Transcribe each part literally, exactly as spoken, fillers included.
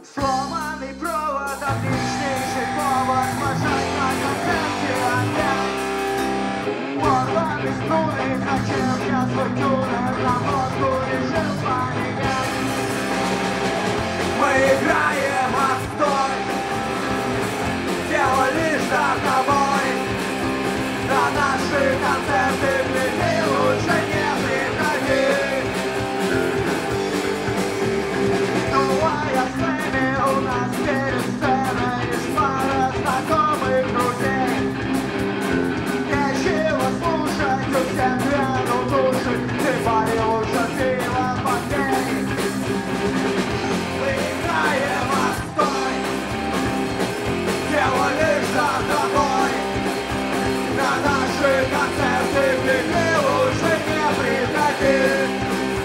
Сломанный провод, отличнейший повод сложать на концерте опять. Порваны струны, зачем я свой тюнер на мозгу решил поменять. Мы играем отстой, дело лишь за тобой. На наши концерты гляди, лучше не приходи. Новая сцена у нас перед сценой, лишь пара знакомых друзей. Нечего слушать, у всех грянут уши, ты пари лучше пиво попей. Мы играем отстой, дело лишь за тобой. На наши концерты гляди, лучше не приходи.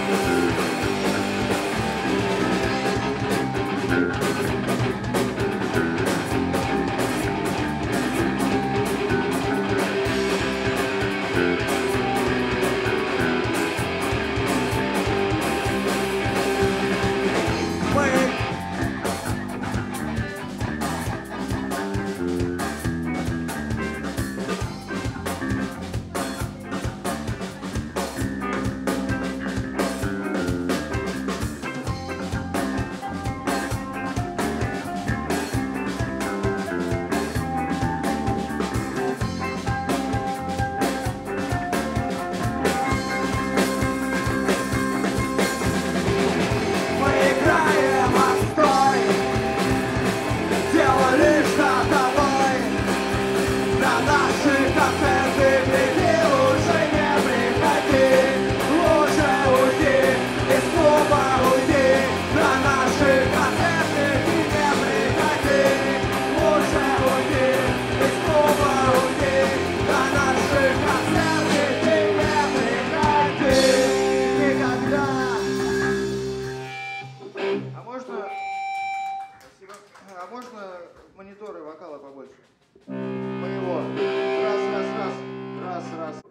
Мониторы вокала побольше. Моего. Раз, раз, раз. Раз, раз.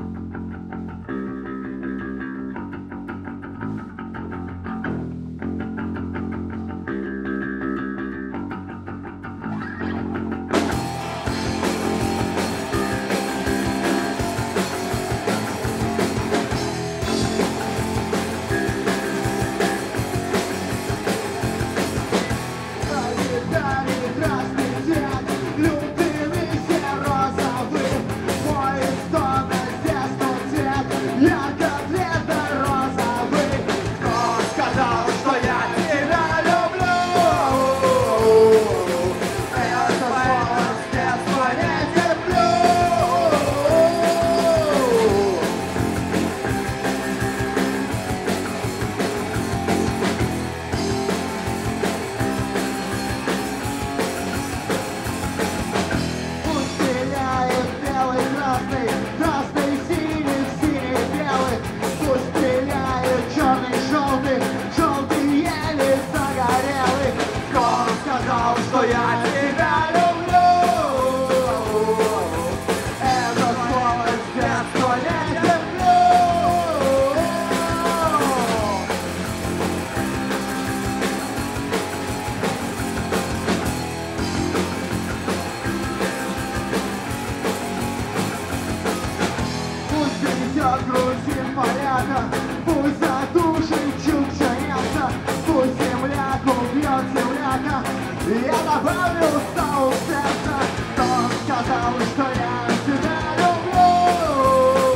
Грузин порядок, пусть задушит чукча мясо, пусть земляк убьет земляка. Я добавлю стал сердца, кто сказал, что я тебя люблю.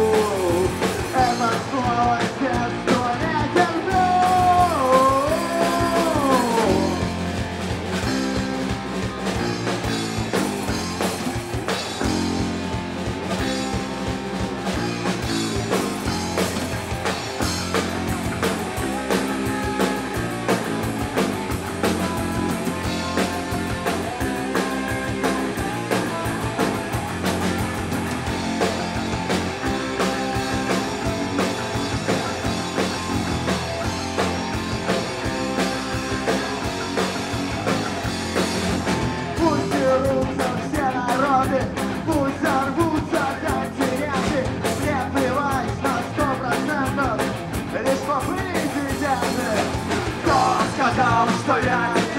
Это слово с детства не терплю. Сказал, что я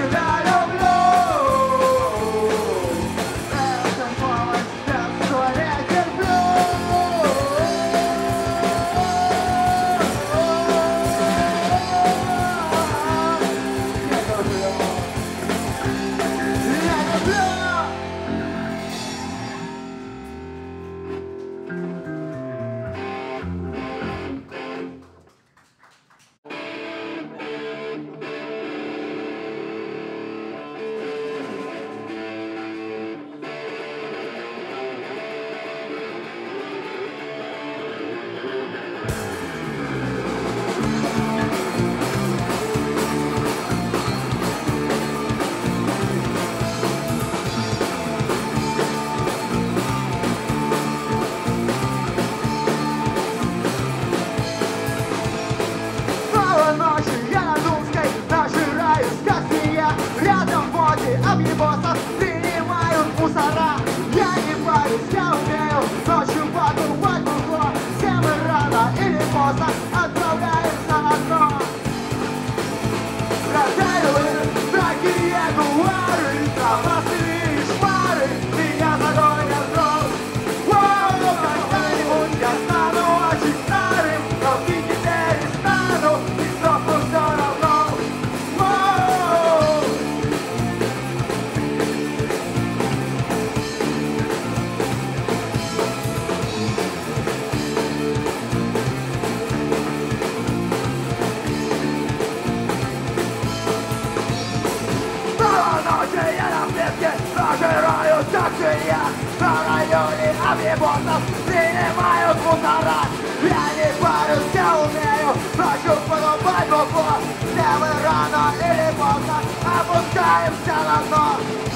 собираемся на дно.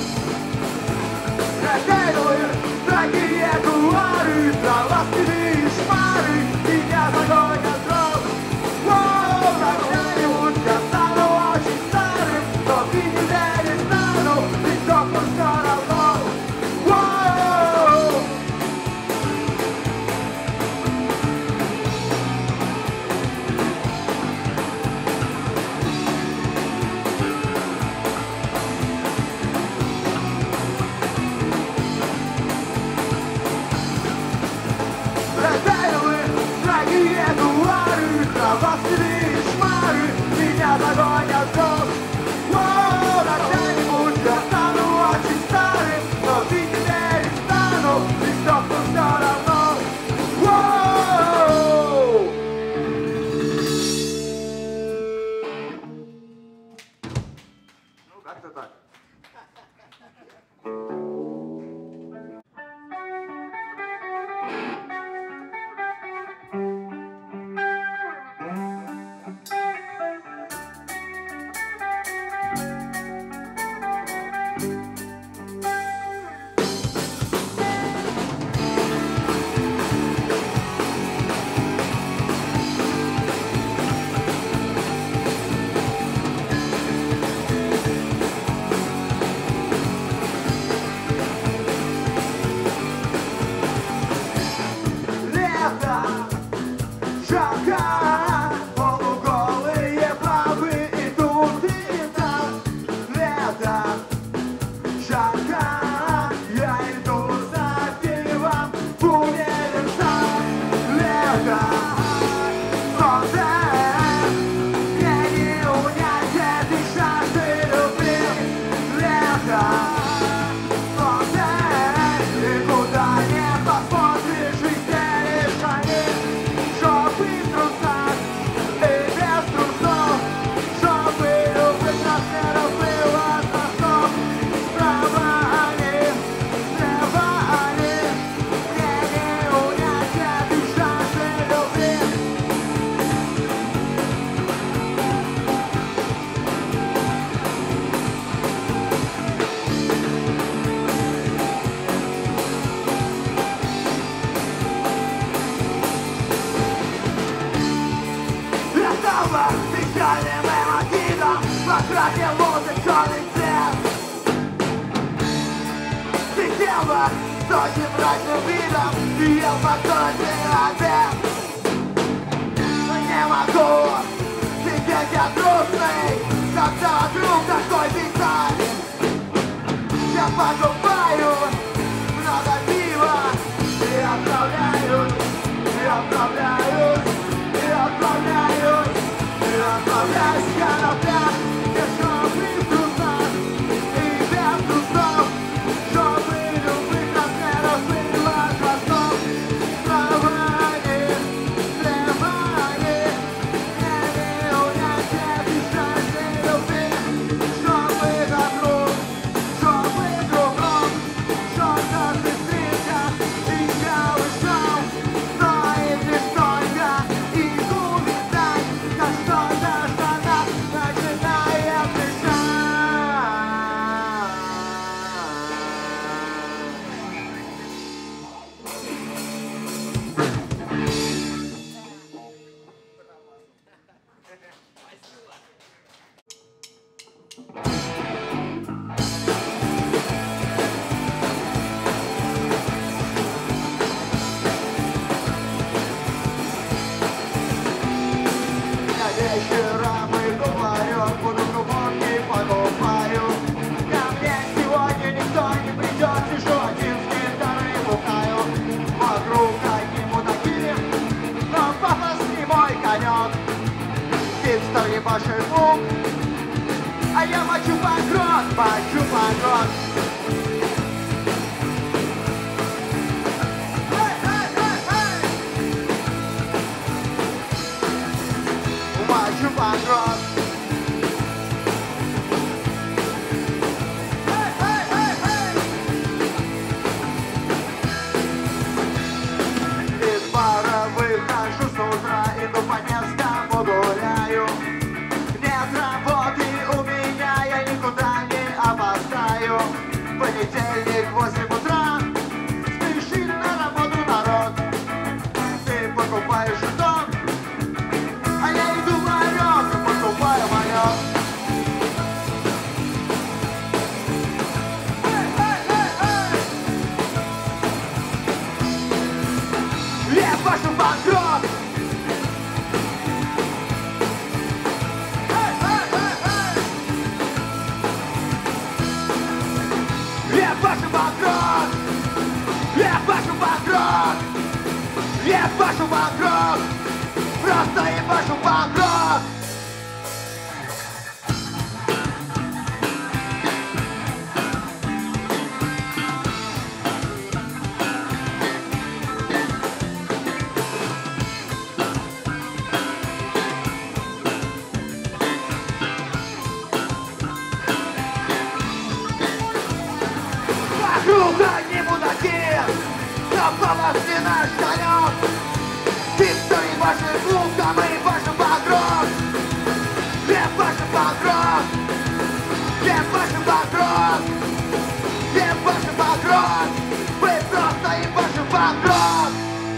Раздельные дорогие кулуары, травастые шмары, меня загонят дров. Воу, когда-нибудь я стану очень старым, но ты не перестану, ведь дохну все равно. Воу! Дорогие кулуары, травастые шмары, меня загонят в дом. Воу, когда-нибудь я стану очень старым, но ты не перестану, ведь дохну все равно. Воу! Ну, как-то так. Печальным эмотидом покрасил черный цвет. Сидел бы с очень мрачным видом и ел макдональдский обед. Но не могу сидеть я грустный, когда вдруг такой писатель. Я покупаю много пива и отправляюсь, и отправляюсь, и отправляюсь. Отправляюсь я на пляж, дешевый в трусах и без трусов, чтобы любых размеров было глазов. Внимание, внимание, не унять эти шансы любви, чтобы вокруг, чтобы кругом, что-то быстрее и я ушел, но и не столько, и увидать, как что-то начинает дышать. Вечером иду в ларек, буду глубокий, покупаю. Ко мне сегодня никто не придет, сижу один с гитарой бухаю. Вокруг одни мудаки, но пафос не мой конек. Хипстер ебашит лук, а я мочу панк-рок, мочу панк-рок. Мочу панк-рок. Из бара выхожу с утра, иду по Невскому гуляю. Нет работы у меня, я никуда не банкрот, ебашу банкрот, ебашу банкрот, просто ебашу банкрот. Вокруг одни мудаки, напала стена штанёв. Ты кто ебашишь луком, мы ебашим банкрот, ебашим банкрот, ебашим банкрот, ебашим банкрот, мы просто ебашим банкрот.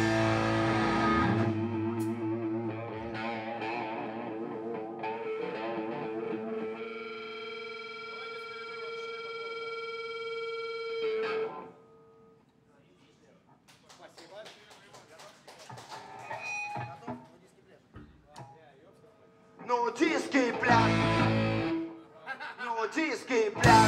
Нудистский пляж, нудистский пляж.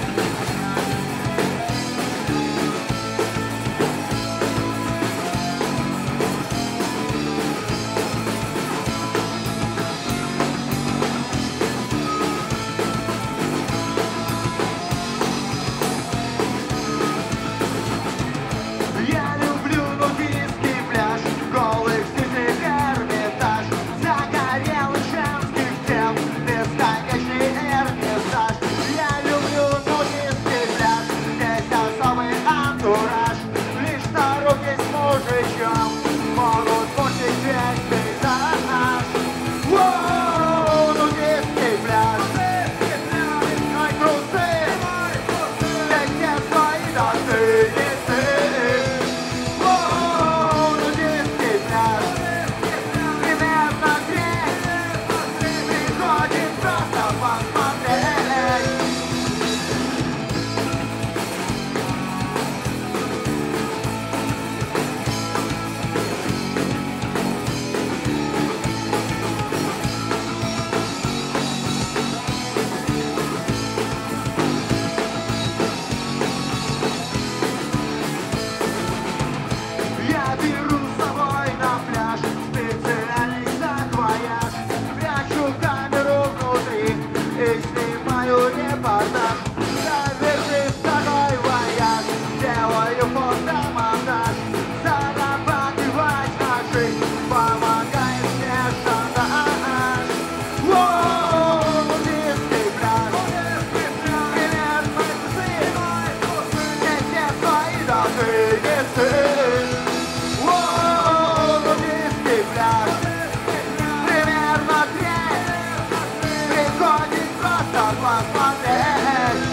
Я люблю нудистский пляж, голых стильных Эрмитаж, загорелых женских тел, бесконечный эрмитаж. Я люблю нудистский пляж, здесь особый антураж, лишь на руки с мужичом могут портить весь пейзаж. Воу, нудистский пляж, ой, трусы, здесь все свои, да ты не ты. Я беру с собой на пляж специальный саквояж, прячу камеру внутри и снимаю репортаж. Завершив второй вояж, делаю фотомонтаж, зарабатывать на жизнь помогает мне шантаж. Воу, нудистский пляж, привет, мои трусы, здесь все свои, да ты не ты. Примерно треть приходит просто посмотреть.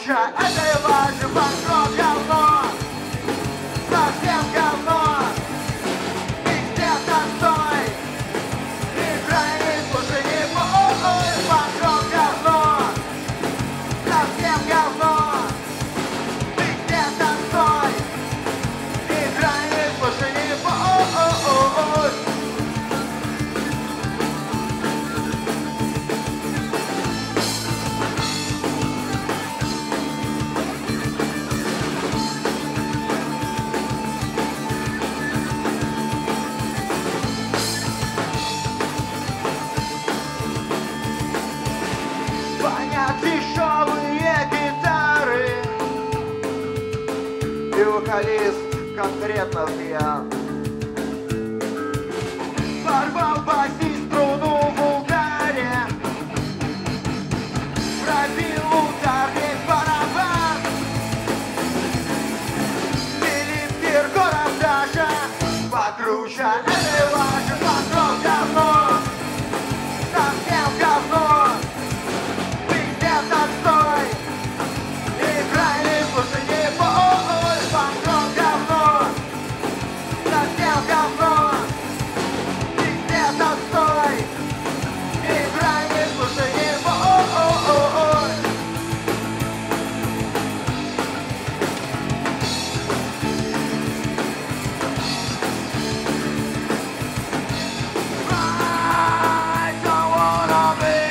покруче, это и ваше вокруг говно, совсем говно, везде отстой, играй, не слушай, не бой, вокруг говно, совсем говно, везде отстой, играй, не слушай, не бой. Дешевые гитары и вокалист конкретно пьян. Порвал басист струну в ударе, пробил ударник барабан. Филипп Киркоров даже покруче, это ваше вокруг говно, совсем говно. Отстой, играй, не слушай, не бой, вокруг говно, совсем говно, пиздец, отстой, играй, не слушай, не бой. I don't wanna be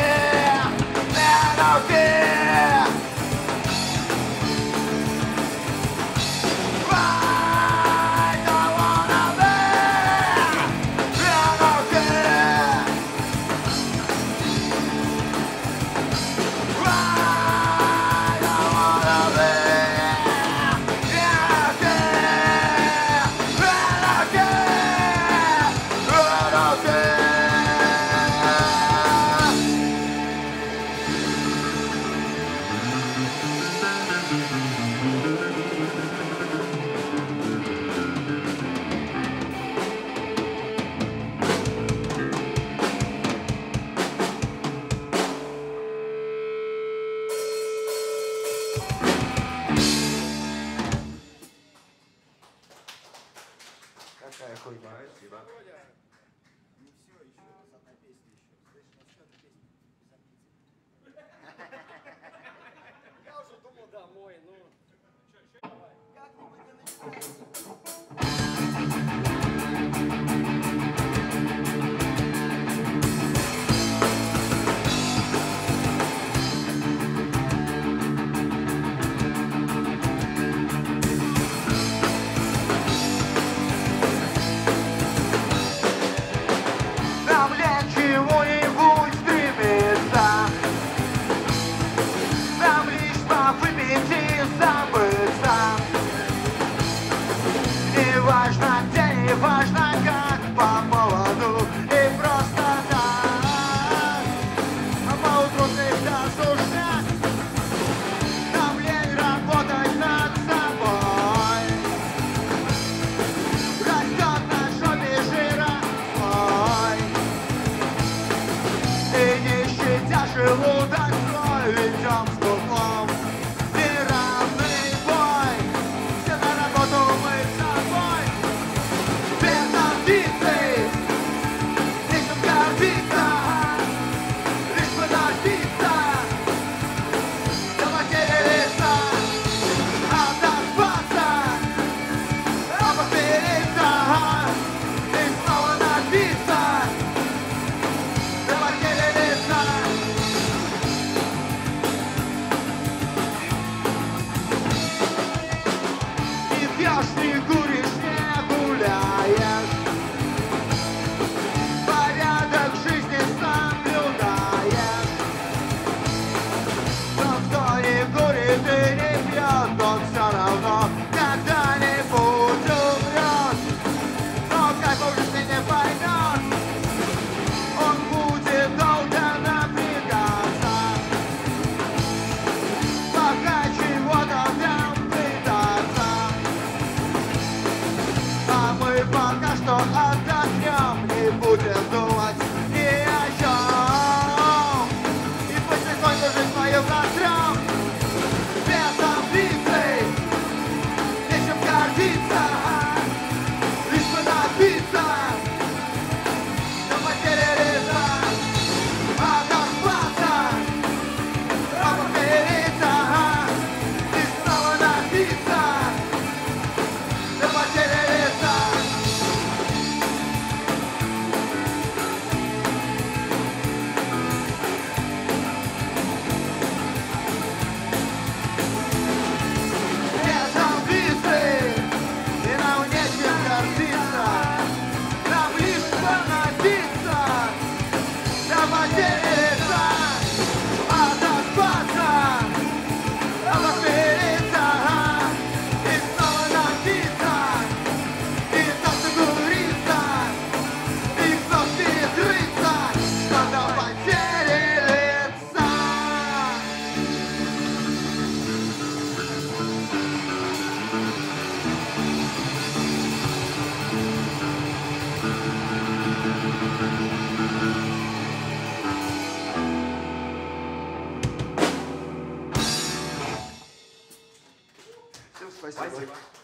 Какая хуйня. Спасибо. Не все, еще с одной песни еще. Слышь, ну что ты песни записывай. Я уже думал домой, ну. Как-нибудь ты начинаешь. Чего-нибудь стремится, нам лишь повыпить и забыться. Не важно где, не важно как, по поводу и просто так. А поутру всегда сушать, нам лень работать над собой. Растет на жопе жира свой. И не щадя желудок свой, ведем с куклом неравный бой. Все на работу мы с собой, без амбиций, нечем гордиться, лишь бы добиться до потери лица, отоспаться, обостриться и снова напиться. Не пьешь, не куришь, не гуляешь, порядок жизни соблюдаешь. Но кто не курит и не пьет, он все равно когда-нибудь умрет. Но кайф в жизни не поймет, он будет долго напрягаться, пока чего-то там пытаться. А мы пока что отдохнем, не будем думать ни о чем. И пусть тихонько жизнь свою протрем. Спасибо. Спасибо.